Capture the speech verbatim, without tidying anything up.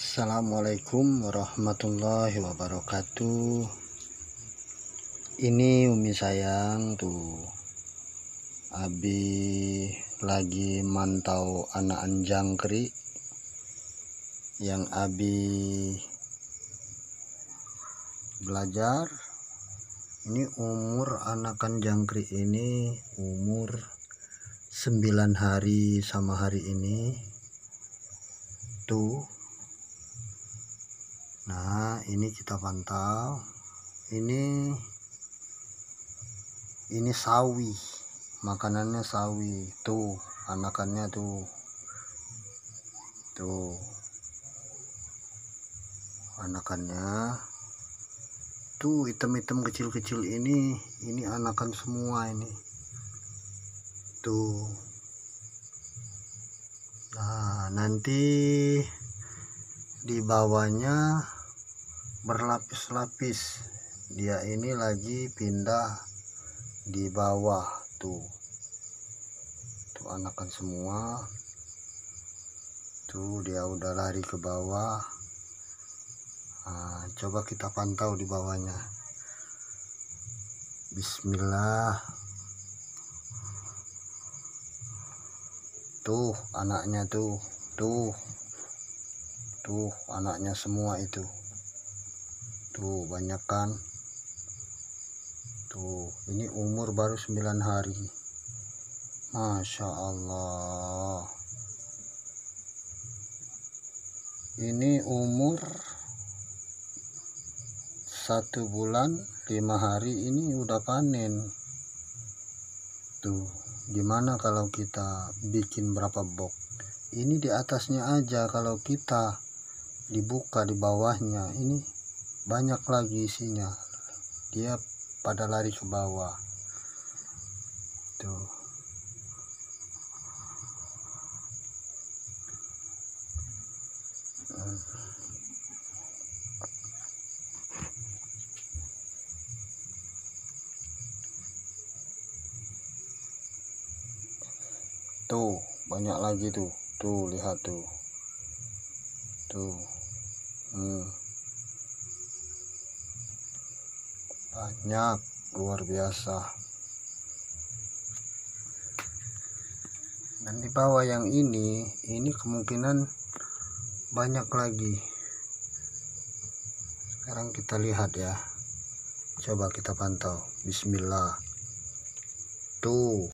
Assalamualaikum warahmatullahi wabarakatuh. Ini Umi sayang tuh, Abi lagi mantau anakan jangkrik yang Abi belajar. Ini umur anakan jangkrik ini umur sembilan hari sama hari ini tuh. Nah, ini kita pantau. Ini ini sawi, makanannya sawi. Tuh, anakannya tuh. Tuh. Anakannya. Tuh, hitam-hitam kecil-kecil ini, ini anakan semua ini. Tuh. Nah, nanti di bawahnya berlapis-lapis. Dia ini lagi pindah di bawah tuh. Tuh anakan semua. Tuh dia udah lari ke bawah. Nah, coba kita pantau di bawahnya. Bismillah. Tuh anaknya tuh. Tuh. Tuh anaknya semua itu. Tuh banyak kan. Tuh ini umur baru sembilan hari. Masya Allah. Ini umur satu bulan lima hari ini udah panen. Tuh gimana kalau kita bikin berapa box? Ini di atasnya aja, kalau kita dibuka di bawahnya ini banyak lagi isinya. Dia pada lari ke bawah tuh. Tuh banyak lagi tuh. Tuh lihat tuh. Tuh. Hmm. Banyak, luar biasa. Dan di bawah yang ini, ini kemungkinan banyak lagi. Sekarang kita lihat ya. Coba kita pantau. Bismillah. Tuh.